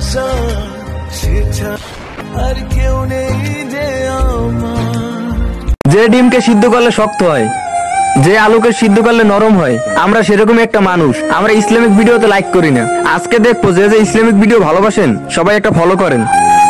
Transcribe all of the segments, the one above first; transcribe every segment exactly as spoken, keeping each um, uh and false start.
যে ডিমকে সিদ্ধ করলে শক্ত হয়, যে আলুকে সিদ্ধ করলে নরম হয়, আমরা সেরকম একটা মানুষ। আমরা ইসলামিক ভিডিওতে লাইক করি না। আজকে দেখবো যে যে ইসলামিক ভিডিও ভালোবাসেন সবাই একটা ফলো করেন।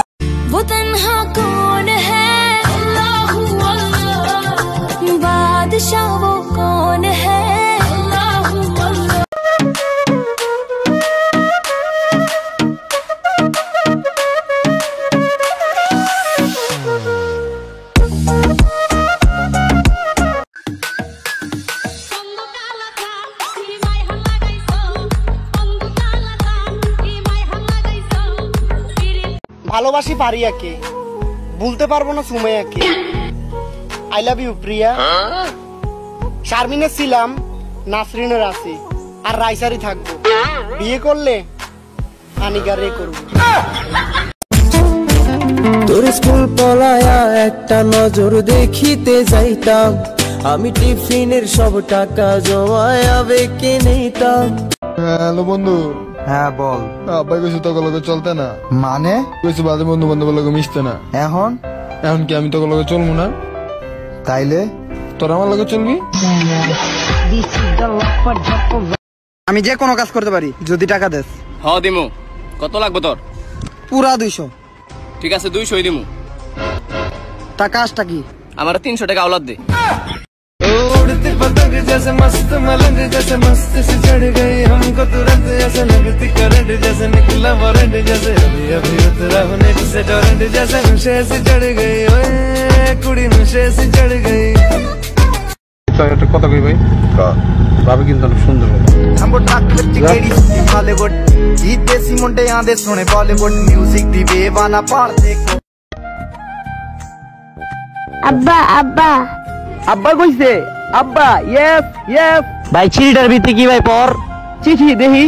ভালোবাসি পারিয়াকে, ভুলতে পারবো না সুমাইয়াকে। আই লাভ ইউ প্রিয়া। শারমিনের ছিলাম, নাসরিনের আছি, আর রাইসারি থাকবো। বিয়ে করলে আনিগারে করবো। তোর স্কুল পলায়া একটা নজর দেখিতে যাইতাম, আমি টিফিনের সব টাকা জমায়া বেকে নিতাম। হ্যালো বন্ধু। হ্যাঁ বল। আব্বাই কইছে তোকে লগে চলতে না। মানে? কইছে বাদে বন্ধু বান্ধব লগে মিশতে না। এখন এখন কি আমি তোকে লগে চলবো না? তাইলে তোর আমার লগে চলবি? আমি যে কোনো কাজ করতে পারি যদি টাকা দেস। হ দিমু। কত লাগবে তোর? পুরা দুইশো। ঠিক আছে দুইশোই দিমু। তা কাজটা কি? আমার তিনশো টাকা আওলাদ দে। उड़ती पतंग जैसे मस्त मलंग जैसे मस्त से चढ़ गई हमको तुरंत जैसे लगती करंट जैसे निकला वारंट जैसे अभी अभी उतरा होने से टोरेंट जैसे नशे से चढ़ गई ओए कुड़ी नशे से चढ़ गई। কত কই ভাই? ভাবে কিন্তু অনেক সুন্দর। हमको ट्रक टिकेड़ी बॉलीवुड गीत देसी मुंडे आंदे सुने बॉलीवुड म्यूजिक दी बेवाना पाल देखो। আব্বা আব্বা আব্বা কইছে। আব্বা ইয়েস ইয়েস। ভাই চিঠিটার ভিতরে কি ভাই পর? চিঠি দেখি।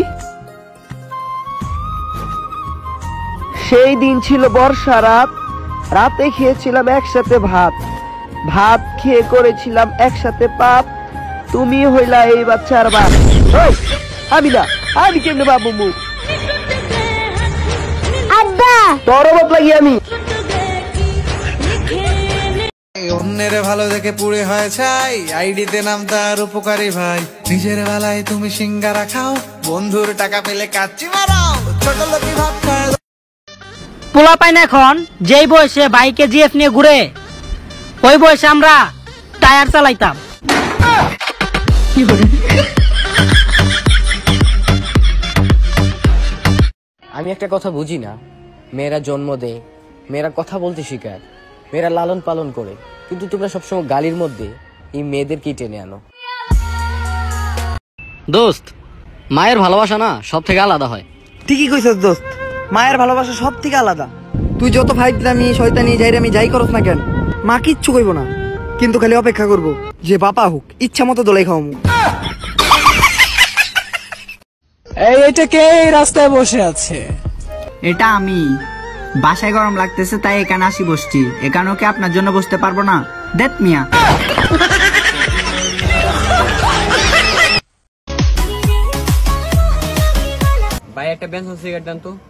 সেই দিন ছিল বর্ষা রাত, রাতে খেয়েছিলাম একসাথে ভাত, ভাত খেয়ে করেছিলাম একসাথে পাপ, তুমি হইলা এই বাচ্চার বাপ। আমি না, আমি কেমনে বাবু মুখ? আব্বা তোর বাপ লাগি আমি। অন্যের ভালো দেখে পুড়ে হয় ছাই, আইডিতে নাম তার উপকারী ভাই। নিজের বেলায় তুমি সিঙ্গারা খাও, বন্ধুর টাকা পেলে কাচ্চি মারাও, ছোট লোকি ভাত খায়। পোলা পাই না এখন যেই বয়সে বাইকে জিএফ নিয়ে ঘুরে, ওই বয়সে আমরা টায়ার চালাইতাম। আমি একটা কথা বুঝি না, মেয়েরা জন্ম দেয়, মেয়েরা কথা বলতে শিখায়, মেয়েরা লালন পালন করে, কিন্তু তোমরা সবসময় গালির মধ্যে এই মেয়েদেরকেই টেনে আনো। দোস্ত, মায়ের ভালোবাসা না সব থেকে আলাদা হয়। ঠিকই কইছস দোস্ত, মায়ের ভালোবাসা সব থেকে আলাদা। তুই যত ফাইজলামি শয়তানি যাইরামি যাই করস না কেন, মা কিচ্ছু কইব না, কিন্তু খালি অপেক্ষা করব যে বাপা হোক, ইচ্ছা মতো দোলাই খাওয়ামু। এই এটা কে রাস্তায় বসে আছে? এটা আমি। বাসায় গরম লাগতেছে তাই এখানে আসি বসছি। এখানেও কি আপনার জন্য বসতে পারবো না? দেখ মিয়া। ভাই একটা বেনসন সিগারেট দেন তো।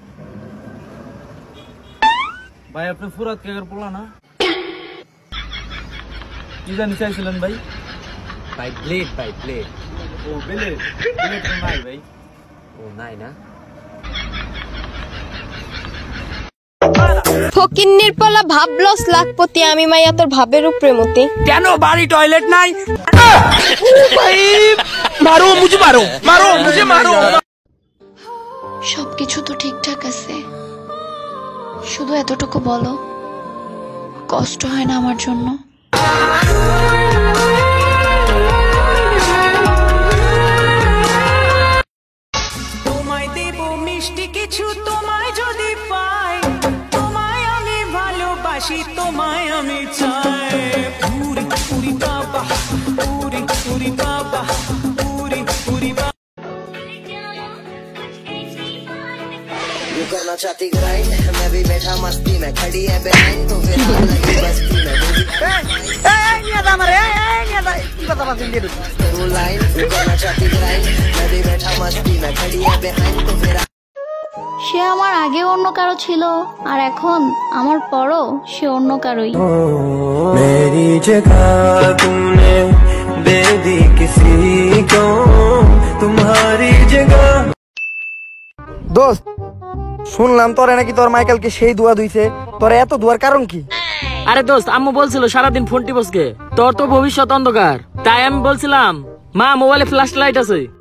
ভাই আপনি ফুরাত কেকের পোলা না? কি জানি চাইছিলেন ভাই? ভাই ব্লেড, ভাই ব্লেড। ও ব্লেড, ব্লেড তো নাই ভাই। ও নাই না? ফকিন্নির পোলা ভাবলস লাখপতি, আমি মাইয়া তোর ভাবের উপরে মতি। কেন বাড়ি টয়লেট নাই? ভাই মারো মুঝে, মারো মারো মুঝে, মারো। সবকিছু তো ঠিকঠাক আছে, শুধু এতটুকু বলো কষ্ট হয় না আমার জন্য? তোমায় দেব মিষ্টি কিছু, তোমায় যদি পাই, তোমায় আমি ভালোবাসি, তোমায় আমি চাই। পুরি পুরি বাবা, পুরি পুরি বাবা, পুরি পুরি বাবা। You करना चाहती ग्राइंड, मैं भी बैठा मस्ती में, खड़ी है बेहाइंड तो फिर हाल लगी बस्ती में। ए ए नियादा मरे, ए नियादा की पता बात नहीं दे तू लाइन। You करना चाहती ग्राइंड, मैं भी बैठा मस्ती में, खड़ी है बेहाइंड तो फिर। সে আমার আগে অন্য কারো ছিল আর এখন আমার পরও সে অন্য কারোই। मेरी जगह तुमने दे दी किसी को तुम्हारी जगह। দোস্ত শুনলাম তোরে নাকি তোর মাইকেলকে সেই দুয়া দুইছে, তোর এত দুয়ার কারণ কি? আরে দোস্ত, আম্মু বলছিল সারাদিন ফোন টিপসকে, তোর তো ভবিষ্যৎ অন্ধকার, তাই আমি বলছিলাম মা মোবাইলে ফ্ল্যাশ লাইট আছে,